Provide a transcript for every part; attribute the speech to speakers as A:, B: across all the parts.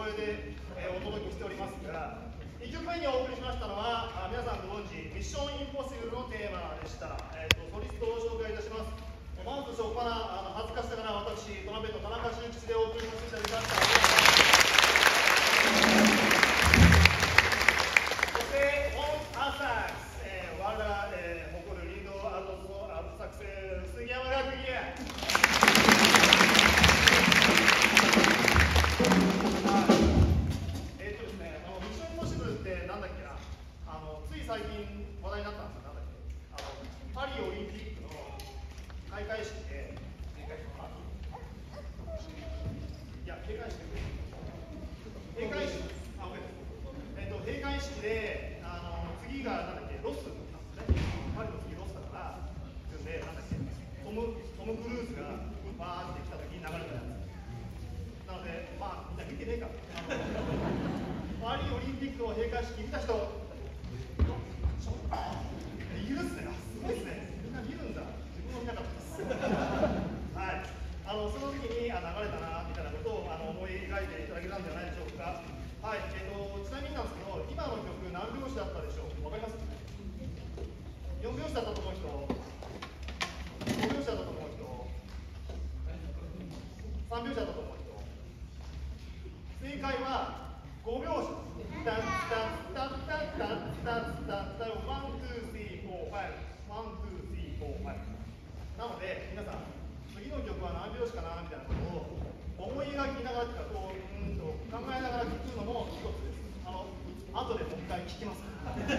A: 声で、お届けしておりますが、1曲目にお送りしましたのは、皆さんご存知、ミッションインポッシブルのテーマでした。ソリストを紹介いたします。まず初っ端恥ずかしながら私、トランペット田中俊吉でお送りさせていただきました。そして、オンアサックス、我ら、誇るリードアルトサックス、杉山学芸。つい最近話題になったんですよ。なんだっけ、パリオリンピックの開会式で、閉会式で、次がなんだっけ、ロスなんですね。パリの次ロスだからっていうんで、なんだっけ、トム・クルーズがバーって来た時に流れたやつなので、まあみんな見てねえか。パリオリンピックの閉会式見た人いるっすね。すごいっすね。みんな見るんだ。自分も見なかったです。はい。その時に流れたなみたいなことを思い描いていただけたんじゃないでしょうか。はい。ちなみになんですけど、今の曲何拍子だったでしょう。わかります？ 4 拍子だったと思う人、5拍子だったと思う人、3拍子だったと思う人。正解は5拍子。タッタッタッタッタッタッタッタッワン、ツー、スリー、フォー、ファイブ、ワン、ツー、スリー、フォー、ファイブ。なので、皆さん、次の曲は何拍子かなみたいなことを思い描きながらとか、考えながら聴くのも一つです。後でもう一回聴きます。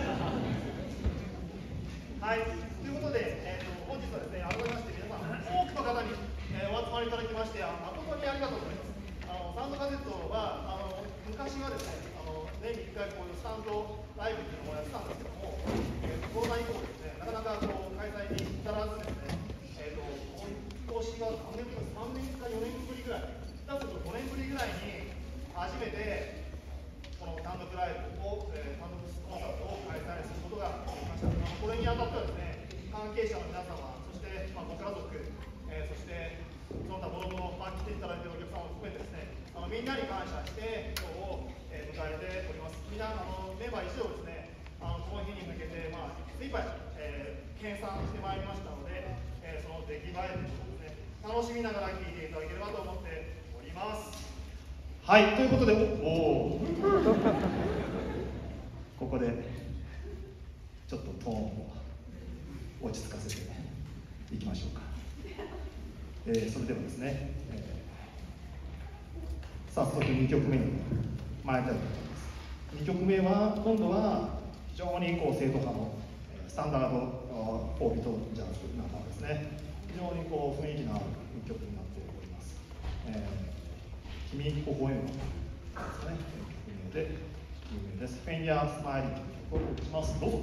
A: はい、ということで、本日はですね、改めまして皆さん、多くの方に、お集まりいただきまして、誠にありがとうございます。サウンドカセットは、昔はですね、年に1回こういうスタンドライブっていうのをやってたんですけども、コロナ以降ですね、なかなか開催に至らずですね、今年が3年か4年ぶりぐらい、下手すると5年ぶりぐらいに初めてこの単独ライブを、単独コンサートを開催することができました。これにあたってはですね、関係者の皆様、そして、ご家族、そしてその他諸々来ていただいているお客様も含めてですね、みんなに感謝して今日を迎えております。みんなメンバー一同ですね、この日に向けて、精一杯、研鑽してまいりましたので、その出来栄えということですね、楽しみながら聴いていただければと思っております。はい、ということで、ここでちょっとトーンを落ち着かせていきましょうか。それではですね、早速2曲目に参りたいと思います。2曲目は今度は非常に正統派のスタンダード4ビートジャズナンバーですね。非常に雰囲気のある曲になっております。君微笑むですね。有名です。フェンヤースマイリーという曲をお送りします。どうぞ。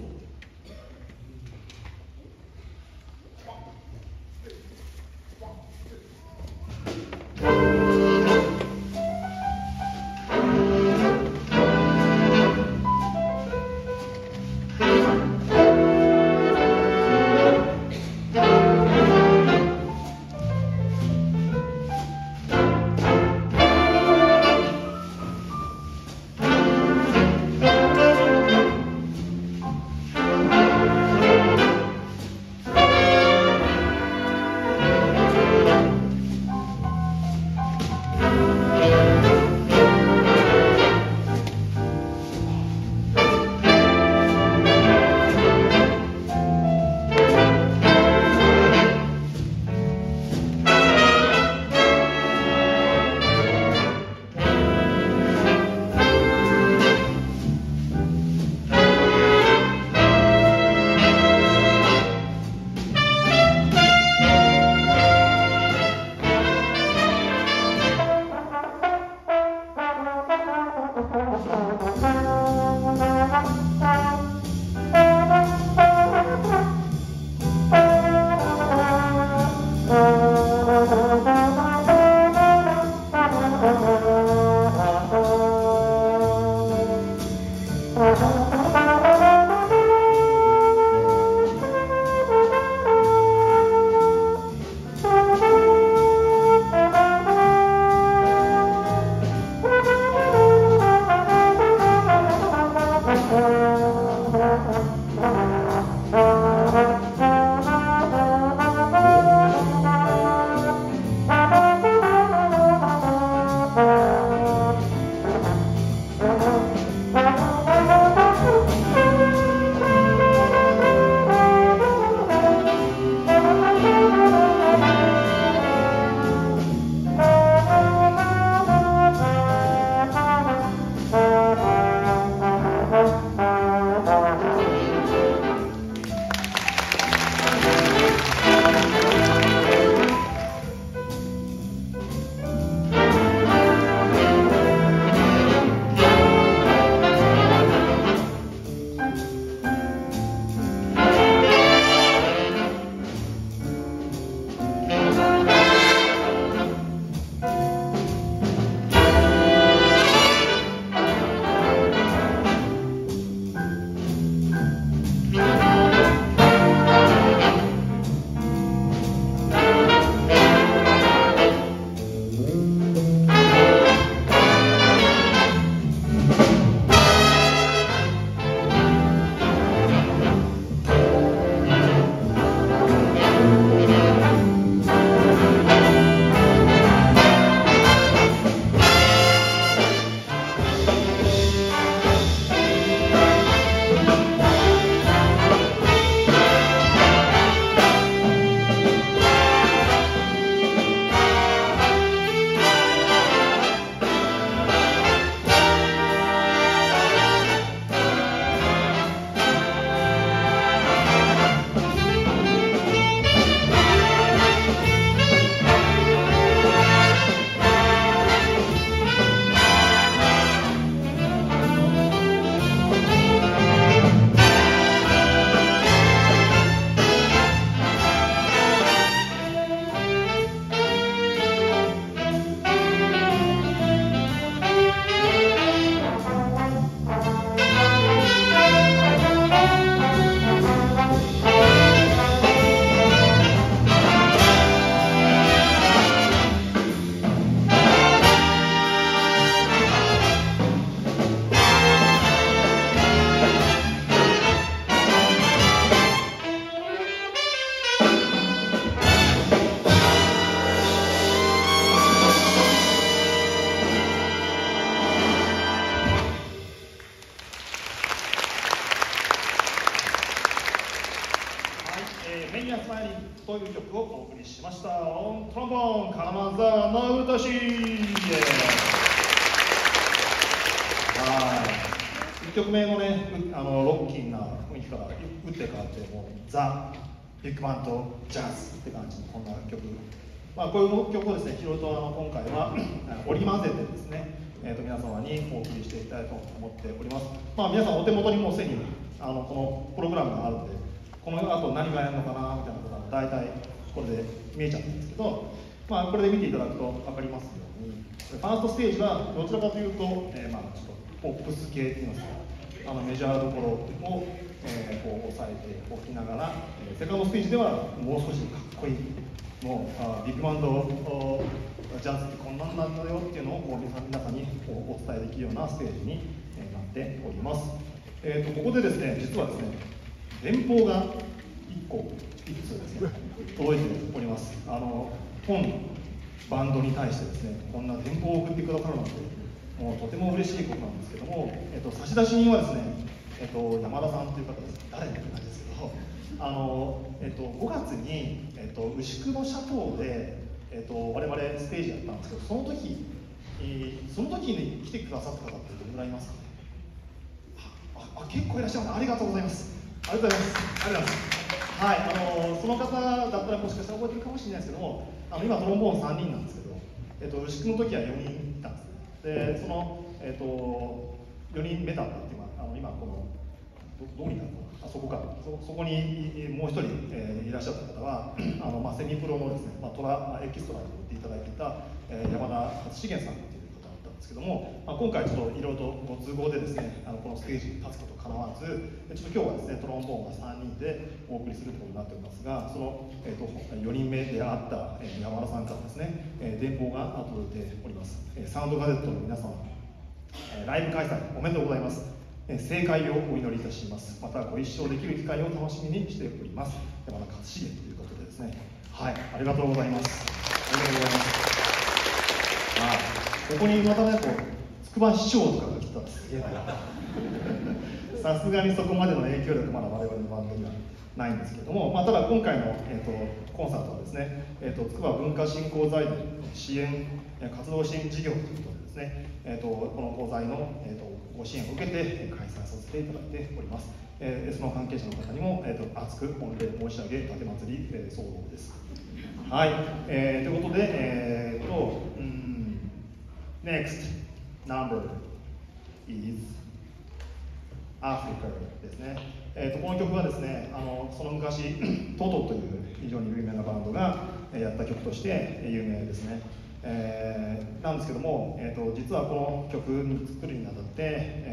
A: いう曲をお送りしました。オントロンボーン、金沢直太氏。1曲目のね、ロッキーな雰囲気から打って変わって、もうザ・ビッグバンド・ジャズって感じのこんな曲。こういう曲をですね、いろいろと今回は織り交ぜてですね、皆様にお送りしていきたいと思っております。皆さんお手元にもうすでにこのプログラムがあるので、この後何がやるのかなみたいなことは大体これで見えちゃうんですけど、これで見ていただくと分かりますように、ファーストステージはどちらかというと、ちょっとポップス系っていいますか、メジャーどころを、こう抑えておきながら、セカンドステージではもう少しかっこいい、もうビッグバンドジャズってこんなんなんだよっていうのを皆さんにお伝えできるようなステージになっております。ここでですね、実はですね、電報が1通ですね、届いております。本バンドに対してですね、こんな電報を送ってくださるなんて、もうとても嬉しいことなんですけども、差出人はですね、山田さんという方です。誰って感じですけど、5月に、牛久のシャトーで、我々ステージやったんですけど、その時に来てくださった方ってどれぐらいいますかね。結構いらっしゃいます。ありがとうございます。ありがとうございます。ありがとうございます。はい、その方だったらもしかしたら覚えてるかもしれないですけども、今トロンボーン3人なんですけど、牛久の時は4人いたんですね。で、その、4人目だったっていうのは、今このどうになるのかな、そこにもう一人、いらっしゃった方はセミプロのですね、トラエキストラに出ていただいていた、山田勝重さんという方だったんですけども、今回ちょっといろいろとご都合でですね、このステージに立つことかなわず、ちょっと今日はですね、トロンボーンが3人でお送りするということになっておりますが、その、4人目であった、山田さんからですね、電報が届いております。サウンドガジェットの皆様、ライブ開催おめでとうございます。正解をお祈りいたします。またご一緒できる機会を楽しみにしております。山田勝重ということでですね、はい、ありがとうございます。ありがとうございます。ここにまたね、筑波市長とかが来たらすげえな。さすがにそこまでの影響力まだ我々のバンドにはないんですけれども、ただ今回の、コンサートはですね、筑波文化振興財団支援活動支援事業ということでですね、この講座の、ご支援を受けて開催させていただいております。その関係者の方にも、厚く御礼申し上げ、盾祭り、総合です。はい、ということで、Next number is Africa ですね。この曲はですね、その昔トトという非常に有名なバンドがやった曲として有名ですね。なんですけども、実はこの曲に作るにあたって、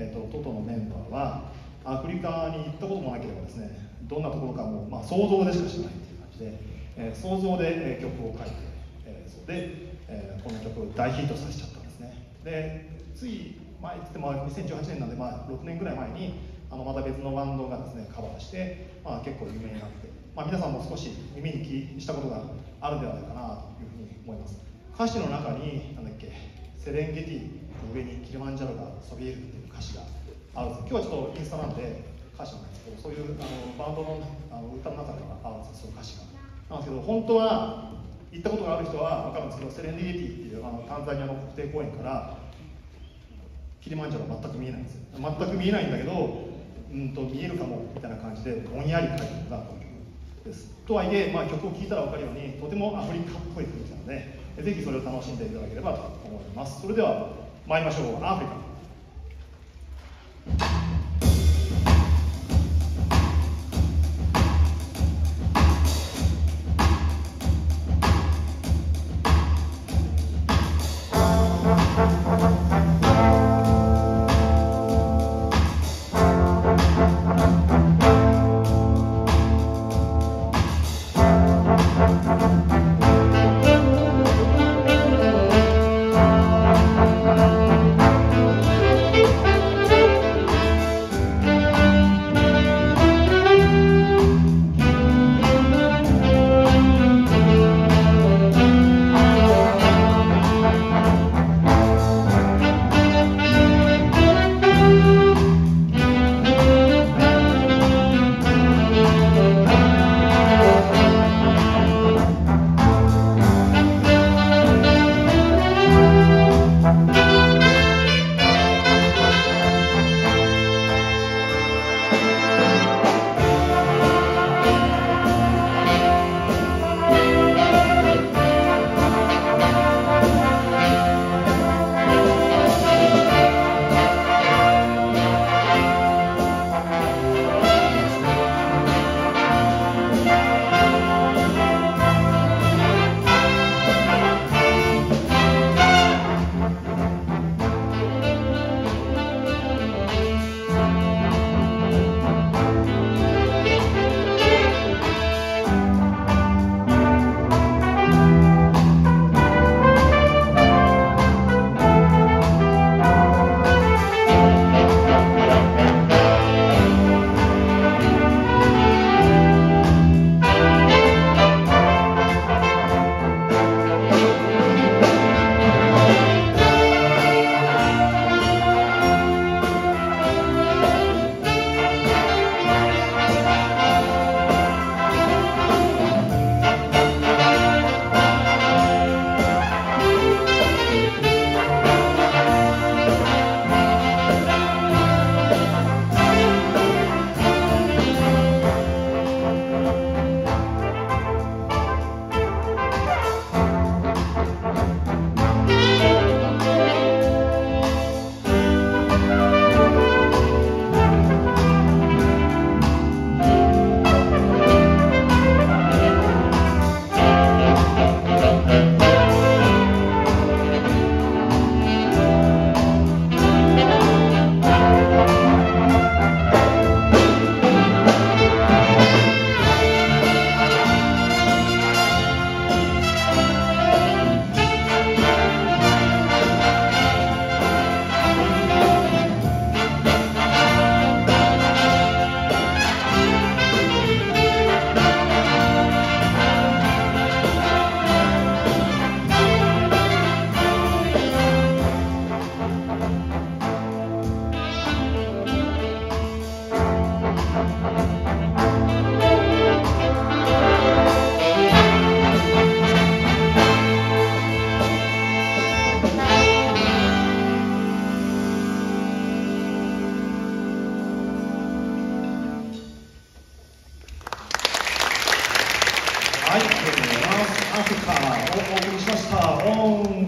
A: トトのメンバーはアフリカに行ったこともなければですね、どんなところかも、想像でしか知らないという感じで、想像で、曲を書いて、それで、この曲を大ヒットさせちゃったんですね。で、つい前って言っても2018年なんで、6年ぐらい前にまた別のバンドがですねカバーして、結構有名になって、皆さんも少し耳にしたことがあるんではないかなというふうに思います。歌詞の中にセレンゲティの上にキリマンジャロがそびえるっていう歌詞があるんです。今日はちょっとインスタなんで歌詞なんですけど、そういうバンドの歌の中ではあるんですよ、そういう歌詞が。なんですけど、本当は行ったことがある人は分かるんですけど、セレンゲティっていうタンザニアの国定公園からキリマンジャロは全く見えないんですよ。全く見えないんだけど、見えるかもみたいな感じでぼんやり書いてるのがこの曲です。とはいえ、曲を聴いたら分かるようにとてもアフリカっぽい雰囲気なので、ぜひそれを楽しんでいただければと思います。それでは参りましょう。アフリカ。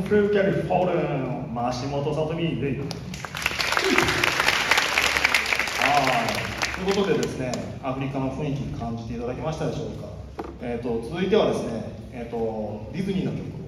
B: through California 増本さとみで。ということでですね、アフリカの雰囲気感じていただけましたでしょうか。続いてはですね、ディズニーの曲を、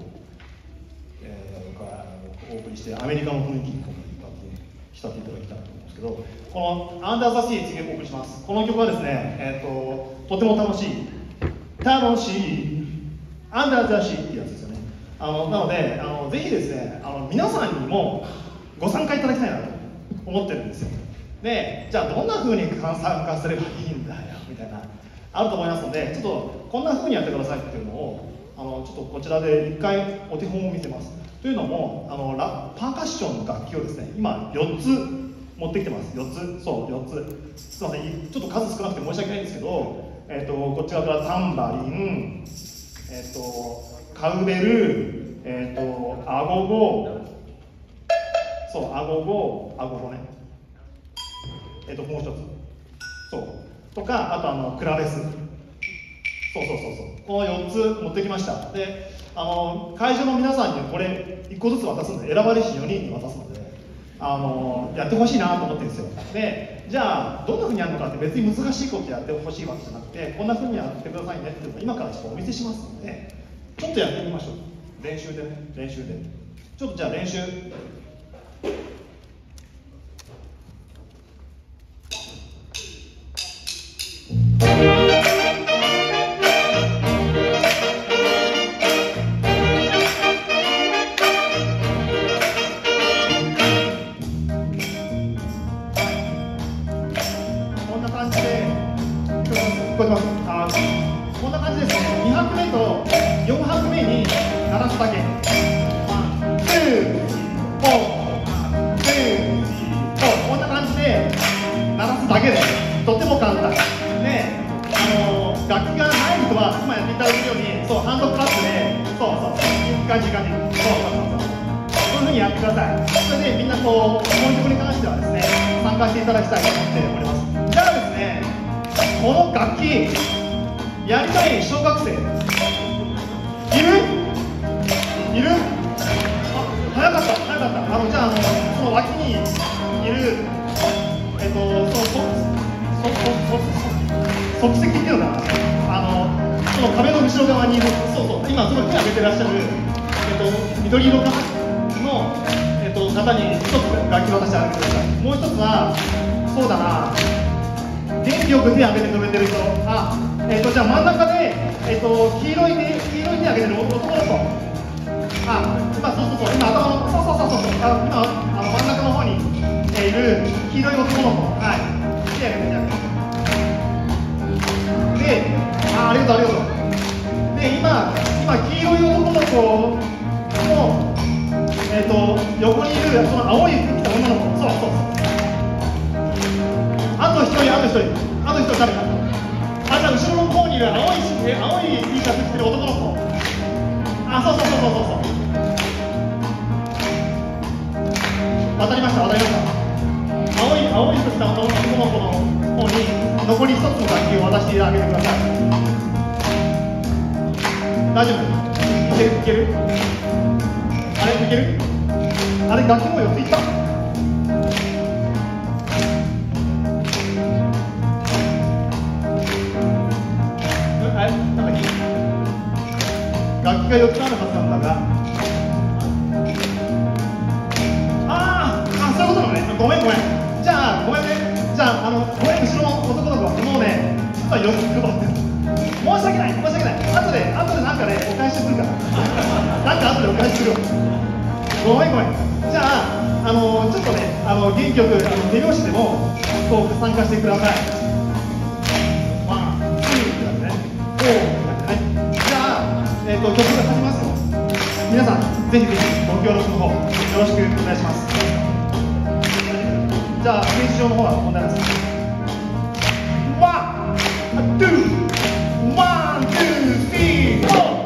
B: お送りして、アメリカの雰囲気に浸っていただきたいと思うんですけど、このアンダーザシー次お送りします。この曲はですね、とても楽しいアンダーザシーってやつですよね。なのでぜひですね皆さんにもご参加いただきたいなと思ってるんですよ。で、じゃあどんな風に参加すればいいんだよみたいなあると思いますので、ちょっとこんな風にやってくださいっていうのをちょっとこちらで一回お手本を見せます。というのもパーカッションの楽器をですね今4つ持ってきてます。4つ、そう4つ。すいません、ちょっと数少なくて申し訳ないんですけど、こちらからタンバリン、カウベル、アゴゴ、そうアゴゴね。もう一つ、そうとか、あとクラベス、そう、この4つ持ってきました。で、会場の皆さんにこれ1個ずつ渡すので、選ばれし4人に渡すので、やってほしいなと思ってるんですよ。で、じゃあどんな風にやるのかって別に難しいことやってほしいわけじゃなくて、こんな風にやってくださいねっていうのを今からちょっとお見せしますので、ちょっとやってみましょう。練習で。ちょっとじゃあ練習。こんな感じですね。2拍目と4拍目に鳴らすだけ。こんな感じで鳴らすだけです。とても簡単。で、楽器がない人は今やっていただくように、そうハンドクラップで、いい感じ。そういう風にやってください。それでみんなこの曲に関してはですね、参加していただきたいと思っております。じゃあですね。この楽器やりたい小学生いる？早かった。じゃあその脇にいる即席っていうのかな、その壁の後ろ側にいる、今その手を挙げてらっしゃる緑色かなの方に一つ楽器渡してあげてください。もう一つはそうだな。元気よく手を挙げてくれてる人、じゃあ真ん中で、黄色い手を挙げてる男の子、今頭の、今真ん中の方に、いる黄色い男の子、手を挙げてで、ありがとう。で、今黄色い男の子の、横にいるその青い服着た女の子、あと一人誰か。じゃあ後ろの方にいる青い T シャツ着てる男の子。そう。渡りました。青い服着た男の子の方に残り一つの楽器を渡してあげてください。大丈夫？いける？いける？楽器も4ついった？楽器が4つあるはずなんだが、そういうことなのね。ごめん。じゃあごめんね。後ろの男の子はもうね、実は4つ配ってる。申し訳ない。後でなんかね、お返しするから。後でお返しするよ。ごめん。じゃあちょっとね、元気よく手拍子でもこう参加してください。曲が始まりますよ。皆さんぜひご協力の方よろしくお願いします。じゃあ練習の方は問題ないです。1、2、3、4。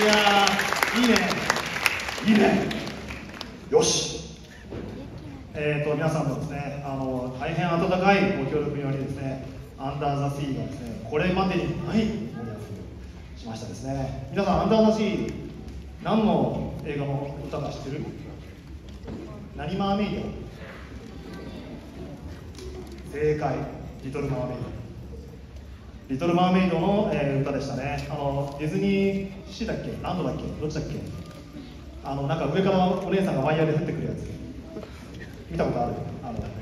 B: いやー、いいね、いいね、よし。皆さんもですね、大変温かいご協力によりですね、アンダーザシーがですね、これまでにない盛り上がりしましたですね。皆さん、アンダーザシー、何の映画の歌か知ってる？何マーメイド？正解、リトルマーメイド。リトルマーメイドの、歌でしたね。ディズニーシーだっけ、ランドだっけ、どっちだっけ。なんか上からお姉さんがワイヤーで降ってくるやつ。見たことある？なんだっ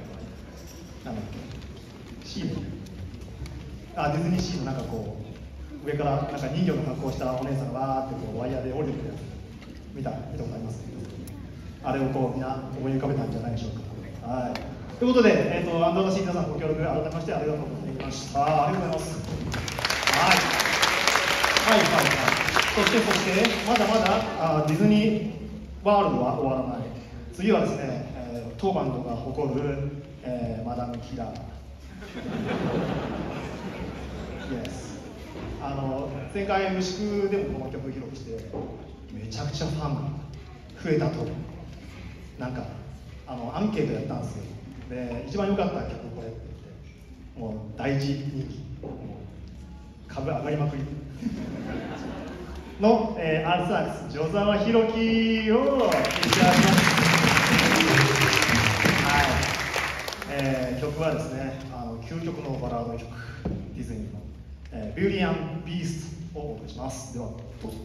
B: け、シーム。ディズニーシーのなんかこう上からなんか人魚の格好をしたお姉さんがわーってこうワイヤーで降りてくるやつ。見たことあります？あれをこうみんな思い浮かべたんじゃないでしょうか。はい。ということで、アンダーザシー皆さんご協力改めましてありがとうございました。ありがとうございます。はい。はいはいはい。そしてまだまだディズニーワールドは終わらない。次はですね、当バンドが誇る、マダムキラー。Yes。前回無宿でもこの曲披露してめちゃくちゃファンが増えたと。なんかアンケートやったんですよ。で一番良かった曲これって言って、もう大事人気、もう株上がりまくりの、アルサックス与沢弘樹を召し上がります。はい、曲はですね、究極のバラード曲、ディズニーの、ビューティー&ビーストをお送りします。ではどうぞ。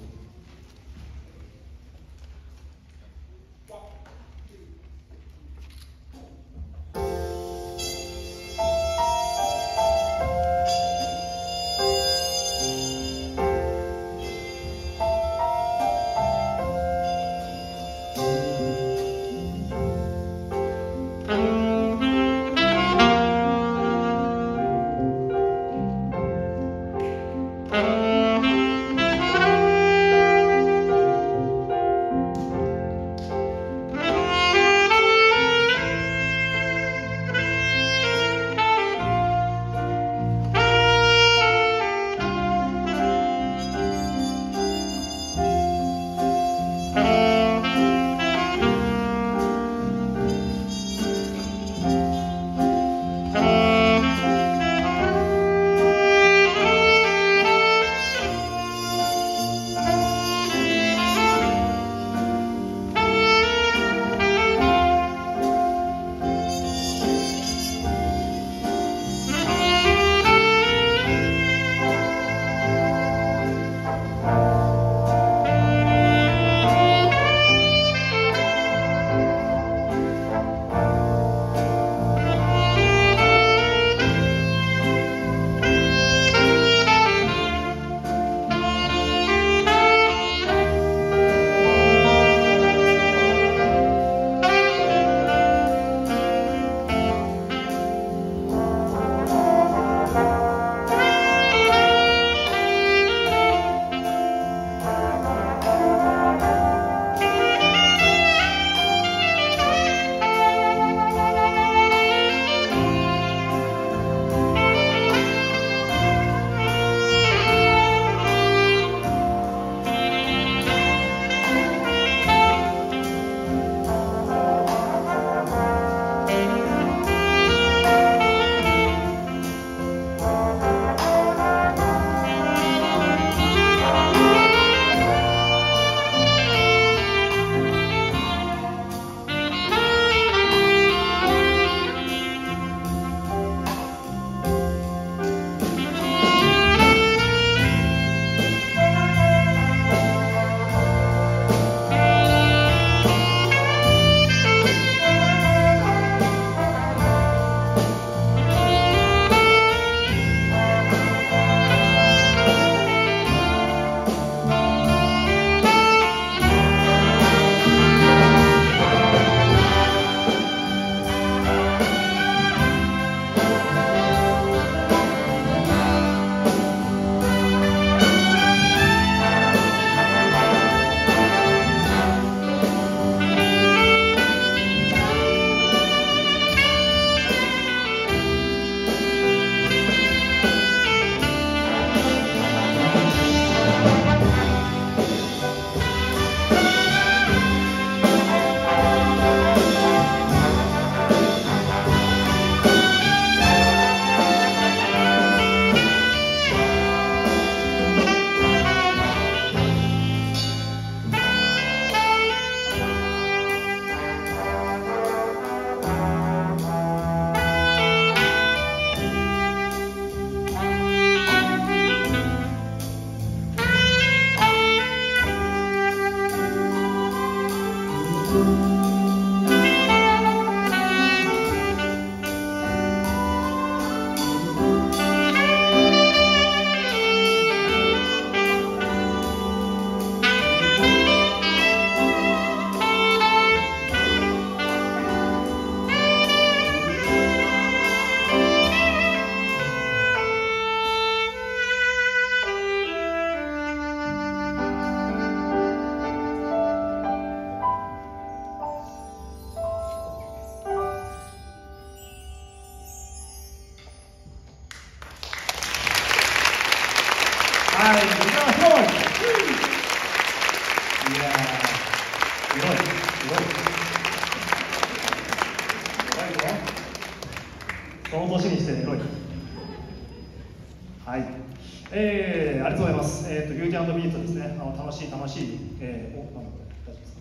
B: トビートですね、楽しい、なんだこれ、大丈夫ですか？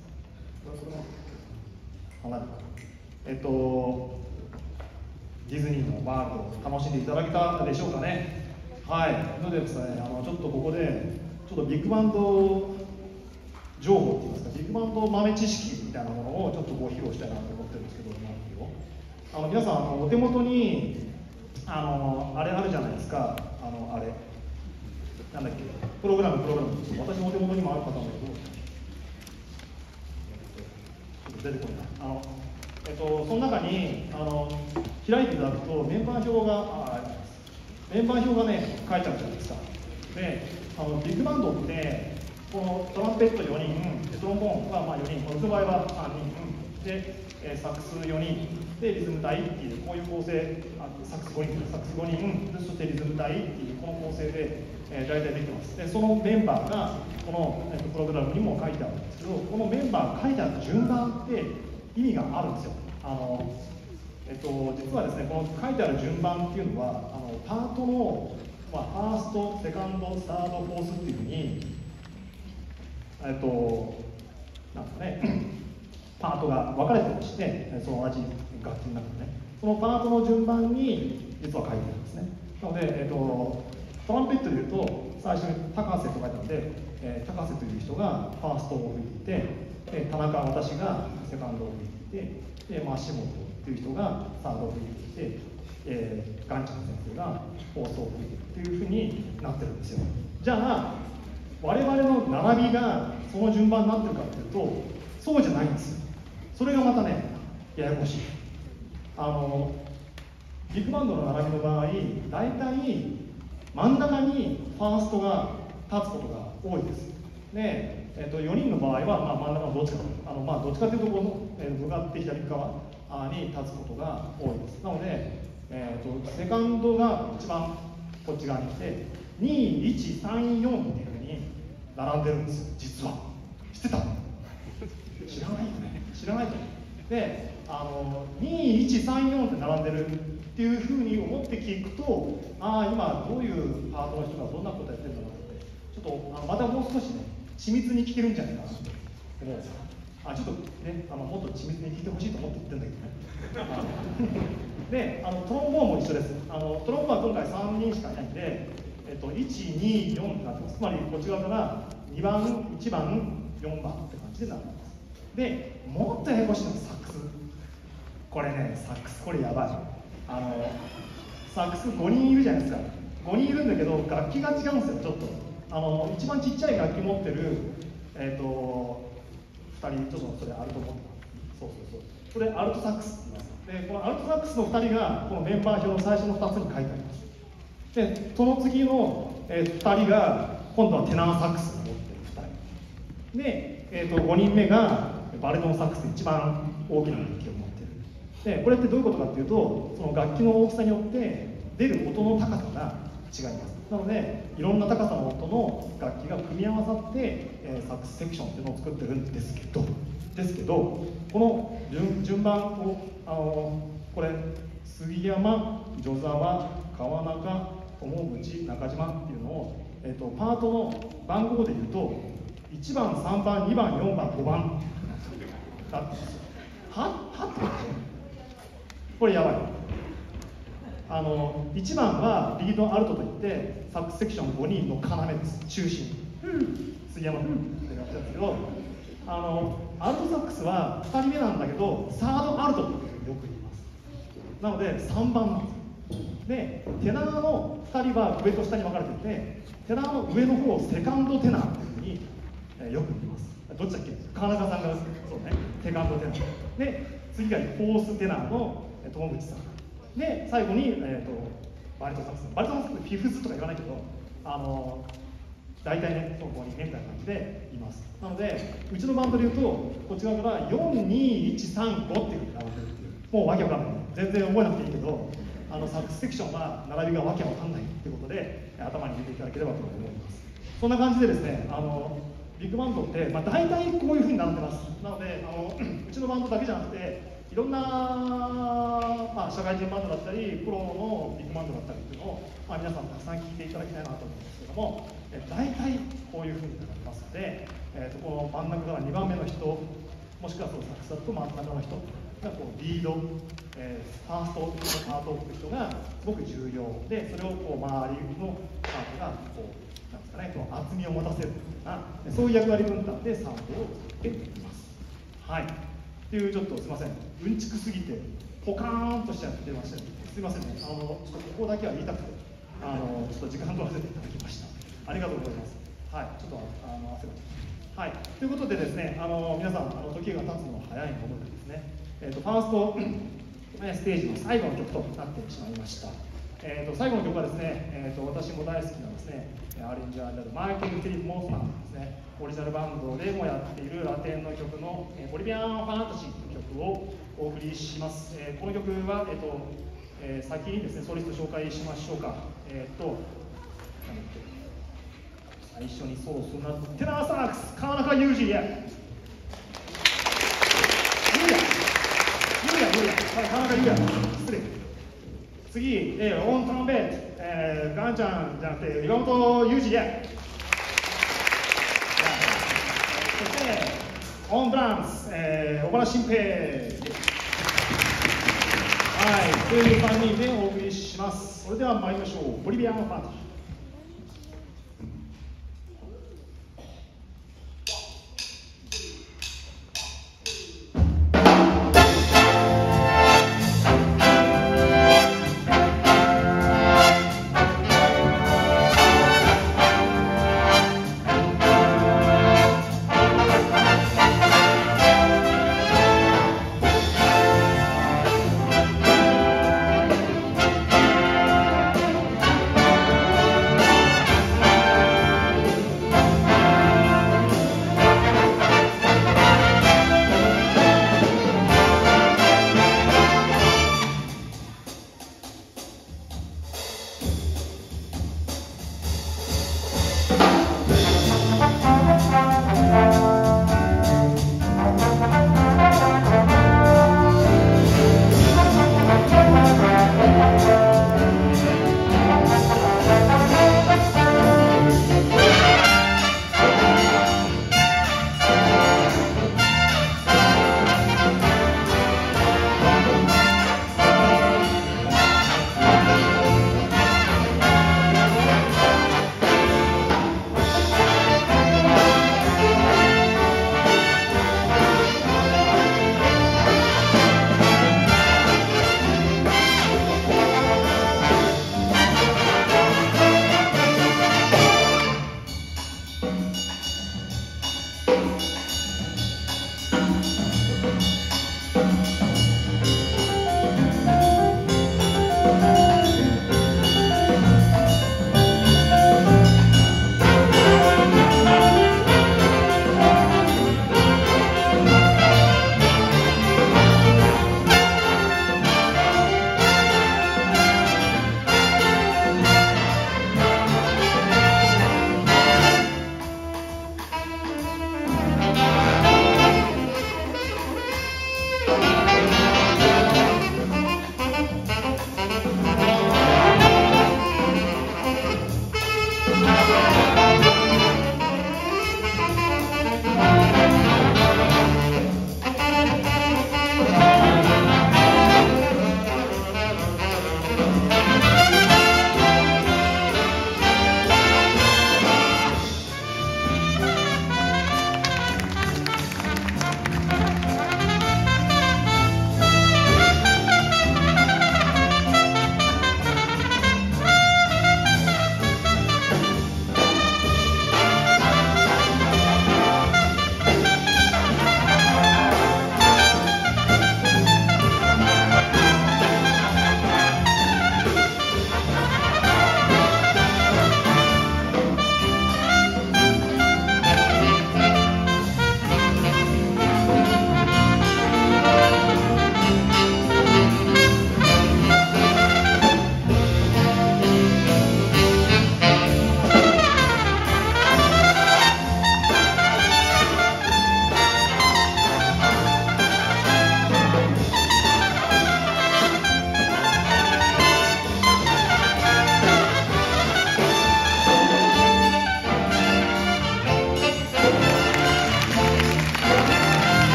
B: 離れるか。ディズニーのワールドを楽しんでいただけたでしょうかね。はい、なのでですね、ちょっとここで、ちょっとビッグバンド情報っていいますか、ビッグバンド豆知識みたいなものをちょっとご披露したいなと思ってるんですけど、皆さん、お手元にあれあるじゃないですか、あれ、なんだっけ、プログラム、私のお手元にもあるかと思うんだけど、出てこないな。その中に開いていただくとメンバー表がね、書いてあるじゃないですか。で、ビッグバンドってこのトランペット4人、トロンボーンは4人、この場合は3人で、サックス4人でリズム隊っていうこういう構成、サックス5人、そしてリズム隊っていうこの構成で、大体できてます。で、そのメンバーがこの、プログラムにも書いてあるんですけど、このメンバーが書いてある順番って意味があるんですよ。実はですね、この書いてある順番っていうのはパートの、ファースト、セカンド、サード、フォースっていうふうになんかねパートが分かれてまして、その同じ楽器の中でね、そのパートの順番に実は書いてるんですね。なので、トランペットでいうと最初に高瀬と書いてあるので、高瀬という人がファーストを吹いていて、田中私がセカンドを吹いていて、下本という人がサードを吹いていて、ガンちゃん先生がフォースを吹いているというふうになってるんですよ。じゃあ我々の並びがその順番になってるかというとそうじゃないんですよ。それがまたねややこしい。ビッグバンドの並びの場合、大体真ん中にファーストが立つことが多いです。で、4人の場合は、真ん中のどっちかどっちかというとこの、向かって左側に立つことが多いです。なので、セカンドが一番こっち側に来て2、1、3、4っていうふうに並んでるんですよ、実は。知ってた？知らないよね。知らないと思う。で、2、1、3、4って並んでるっていうふうに思って聞くと、今どういうパートの人がどんなことやってるんだろうって、ちょっとまたもう少しね、緻密に聞けるんじゃないかなと思うんですよ。ちょっとね、もっと緻密に聞いてほしいと思って言ってるんだけどね。で、トロンボーンも一緒です。トロンボーンは今回3人しかいないんで、1、2、4ってなってます。つまりこっち側から2番、1番、4番って感じでなってます。で、もっとややこしいのがサックス。これね、サックスこれやばい。サックス5人いるじゃないですか。5人いるんだけど楽器が違うんですよ、ちょっと。一番ちっちゃい楽器持ってる2人、ちょっとそれアルト持ってます。そう。これアルトサックスって言います。で、このアルトサックスの2人がこのメンバー表の最初の2つに書いてあります。で、その次の、2人が今度はテナーサックスを持ってる2人で、5人目がバリトンサックス、一番大きな楽器を持ってる。で、これってどういうことかっていうと、その楽器の大きさによって出る音の高さが違います。なので、いろんな高さの音の楽器が組み合わさって、サックスセクションっていうのを作ってるんですけど、この 順番をこれ杉山、序沢、川中、友口、中島っていうのを、パートの番号でいうと1番、3番、2番、4番、5番だったんですよ。はってことでしょ。これやばい。1番はリードアルトといってサックスセクション5人の要です。中心。杉山ってなってるんですけど、アルトサックスは2人目なんだけどサードアルトってよく言います。なので3番なんですよ。で、テナーの2人は上と下に分かれていて、テナーの上の方をセカンドテナーというふうに、よく言います。どっちだっけ？川中さんがそうね、セカンドテナーで、次がフォーステナーの友口さんで、最後に、バリトンサックス。バリトンサックスフィフスとか言わないけど、大体ね、そこにねみたいな感じでいます。なので、うちのバンドで言うと、こっち側から4、2、1、3、5っていうふうに並んでるっていう、もうわけわかんない。全然覚えなくていいけど、サックスセクションは並びがわけわかんないっていうことで、頭に入れていただければと思います。そんな感じでですね、ビッグバンドって、大体こういうふうになってます。なので、うちのバンドだけじゃなくて、いろんな、社会人バンドだったり、プロのビッグバンドだったりっていうのを、皆さんたくさん聞いていただきたいなと思うんですけども、 大体こういうふうになりますので、この真ん中から2番目の人、もしくはそのサクサクと真ん中の人がこうリード、ファーストのパートを置く人がすごく重要で、それをこう周りのパートがこうなんですかね、この厚みを持たせるような、そういう役割分担でサウンドを作っていきます。はい。っていうちょっとすみません、うんちくすぎてポカーンとしちゃってましたね。すみませんね。ちょっとここだけは言いたくて、ちょっと時間取らせていただきました。ありがとうございます。はい。ちょっと汗が。はい。ということでですね、皆さん時が経つのが早いものでですね、ファーストステージの最後の曲となってしまいました。最後の曲はですね、私も大好きなですね、アレンジャーであるマイケル・フィリップ・モンスマンですね、オリジナルバンドでもやっているラテンの曲のボリビアン・ファンタジーという曲をお送りします。この曲は、先にですね、ソリスト紹介しましょうか。最初にそうするなテナーサックス、川中裕二へ。はい、川中裕也、失礼。次、オントランペット、ガンちゃんじゃなくて岩本裕二へ。そしてオンブランス、小原慎平。はい、という3人でお送りします。それでは参りましょう。ボリビアンファンタジー。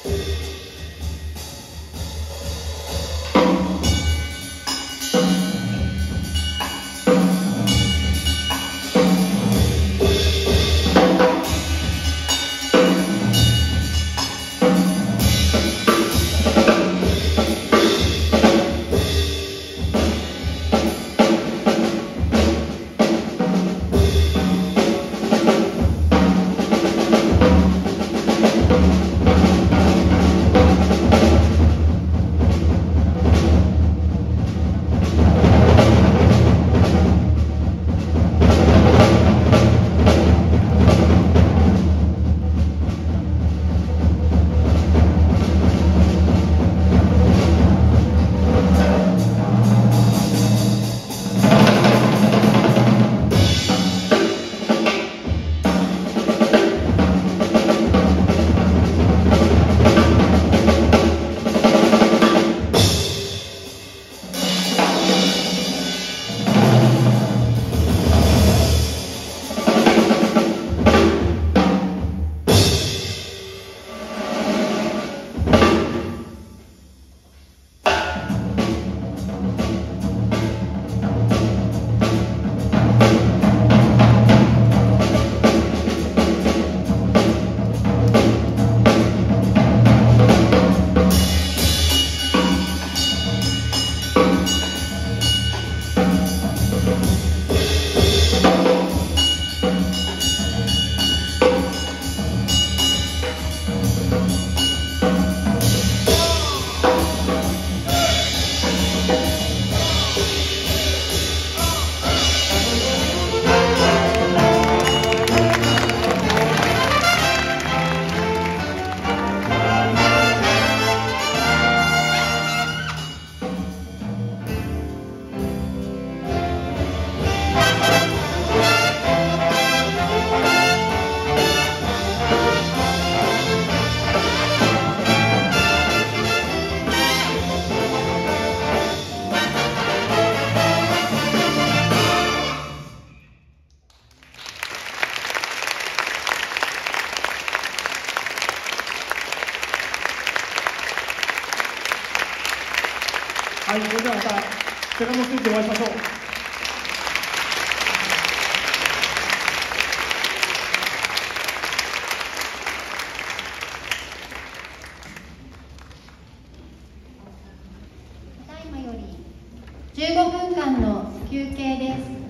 B: はい、それではまたセカンドステージでお会いしましょう。
C: ただいまより15分間の休憩です。